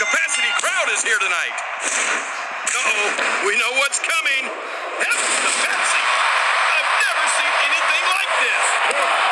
capacity crowd is here tonight. Uh-oh, we know what's coming. Heavens to Betsy. I've never seen anything like this.